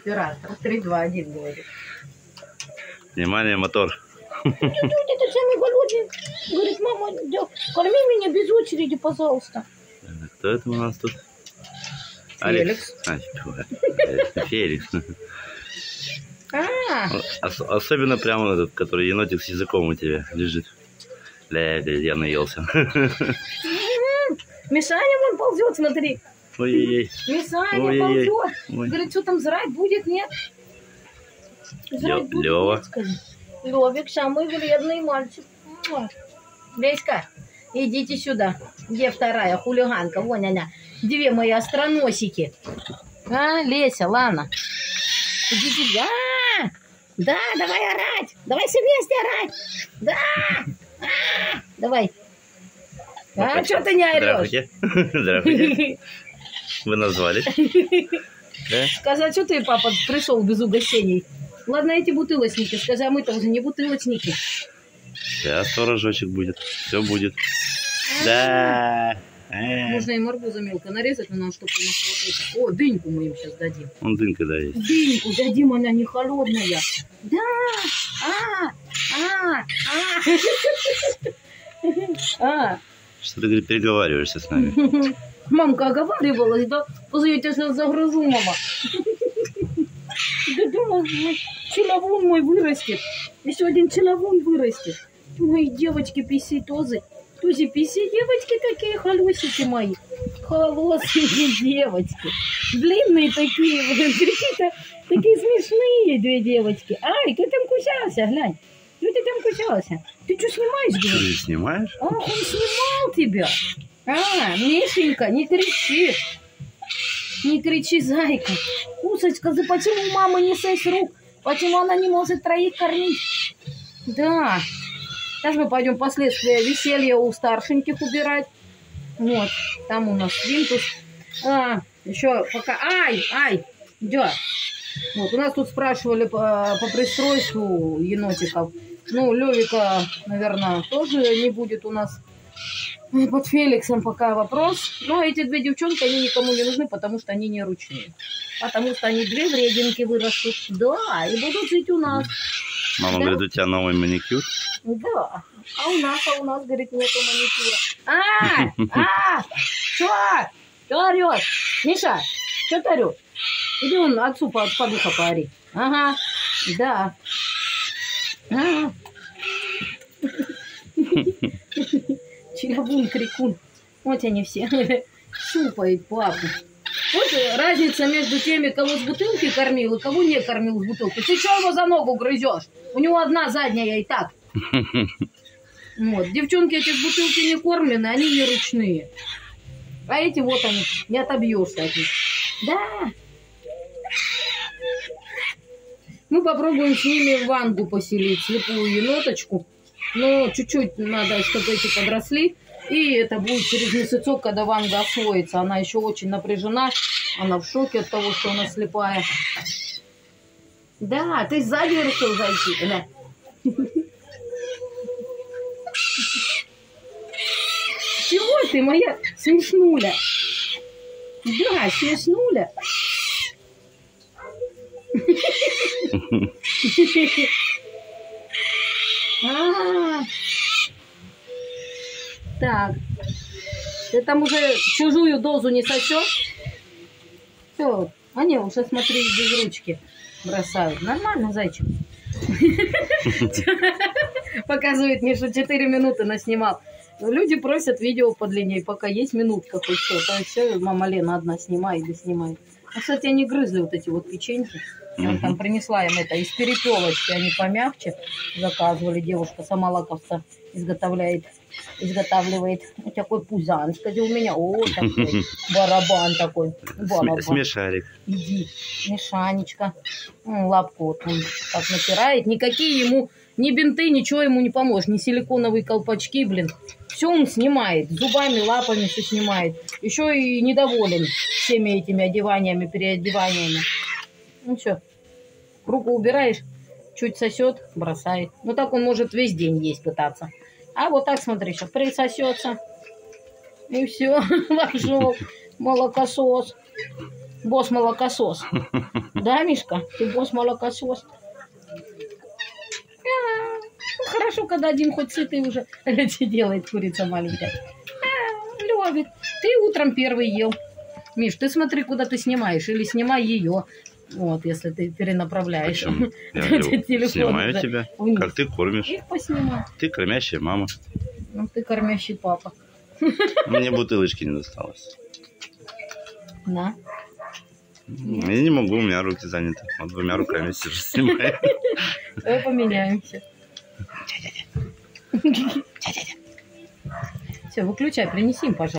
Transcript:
Оператор. 3, 2, 1 говорит. Внимание, мотор. Этот самый голодный. Говорит, мама, корми меня без очереди, пожалуйста. Кто это у нас тут? Феликс. Феликс. А, Особенно прямо этот, который енотик с языком у тебя лежит. Я наелся. Мишаня вон ползет, смотри. Ой-ой-ой. Мишаня ползет. Говорит, что там жрать будет, нет? Лёва. Лёвик, самый вредный мальчик. Леська, идите сюда. Где вторая хулиганка? Вон она. Две мои остроносики. А, Леся, Лана. Идите. Да, давай орать. Давай все вместе орать. Да. Давай. А, что ты не орешь? Здравствуйте. Здравствуйте. Вы назвали? Да? Сказать, что ты, папа, пришел без угощений? Ладно, эти бутылочники. Скажи, а мы-то уже не бутылочники. Сейчас творожочек будет. Все будет. Да. Можно им арбуза мелко нарезать, но нам чтобы у нас... О, дыньку мы им сейчас дадим. Он дынка, да, есть. Дыньку дадим, она не холодная. Да. Что ты, говорит, переговариваешься с нами? Мамка оговаривалась, да? Позови, я тебя сейчас загрызу, мама. Да думал, человун мой вырастет. Еще один человун вырастет. Мои девочки писи-тозы. Тузи писи, девочки такие, холосики мои. Холосики девочки. Длинные такие, какие-то такие смешные две девочки. Ай, ты там кусался, глянь. Что ты там кусался? Ты что снимаешь, говоришь? Ты снимаешь? Ах, он снимал тебя. Мишенька, не кричи. Не кричи, зайка. Кусочка, почему мама не 6 рук? Почему она не может 3 кормить? Да. Сейчас мы пойдем последствия веселья у старшеньких убирать. Вот. Там у нас свинтус. Еще пока... Ай! Да. Вот. У нас тут спрашивали по пристройству енотиков. Ну, Левика, наверное, тоже не будет у нас. Под Феликсом пока вопрос. Но эти две девчонки, они никому не нужны, потому что они не ручные. Потому что они 2 врединки вырастут. Да, и будут жить у нас. Мама, да? Говорит, у тебя новый маникюр? Да. А у нас, говорит, нету маникюра. Что орешь? Миша, что ты орешь? Иди он отцу подуха поори. Ага, да. Челябун, крикун. Вот они все. Щупают папу. Вот разница между теми, кого с бутылки кормил и кого не кормил с бутылки. Ты что его за ногу грызешь? У него одна задняя и так. Вот. Девчонки эти с бутылки не кормлены, они не ручные. А эти вот они, не отобьешься от них. Да. Мы попробуем с ними в вангу поселить слепую еноточку. Но чуть-чуть надо, чтобы эти подросли. И это будет через месяцок, когда Ванга освоится. Она еще очень напряжена. Она в шоке от того, что она слепая. Да, ты сзади решил зайти. Да. Чего ты, моя смешнуля? Да, смешнуля. Так, ты там уже чужую дозу не сосешь? Все, они уже, смотри, без ручки бросают. Нормально, зайчик. Показывает мне, что 4 минуты наснимал. Люди просят видео подлиннее, пока есть минутка хоть что-то. Все, мама Лена одна снимает и снимает. А, кстати, они грызли вот эти вот печеньки. Я там принесла им это из перепелочки, они помягче заказывали. Девушка сама лакомство изготавливает. Вот такой пузан, скажи, у меня, такой барабан такой. Барабан. Смешарик. Иди, Мишанечка. Лапку вот он так натирает. Никакие ему, ни бинты, ничего ему не поможет. Ни силиконовые колпачки, блин. Все он снимает. Зубами, лапами все снимает. Еще и недоволен всеми этими одеваниями, переодеваниями. Ну что, руку убираешь, чуть сосет, бросает. Ну так он может весь день есть пытаться. А вот так, смотри, сейчас присосется. И все, пошел молокосос. босс-молокосос. Да, Мишка? Ты босс-молокосос. Хорошо, когда один хоть сытый уже делает, курица маленькая. Любит. Ты утром первый ел. Миш, ты смотри, куда ты снимаешь. Или снимай ее. Вот, если ты перенаправляешь. Почему? Я снимаю тебя. Вниз. Как ты кормишь. Их поснимай. Ты кормящая мама. Ну, ты кормящий папа. Мне бутылочки не досталось. На. Я не могу, у меня руки заняты. Вот двумя руками сижу, снимаю. Давай поменяемся. Все, выключай, принеси им, пожалуйста.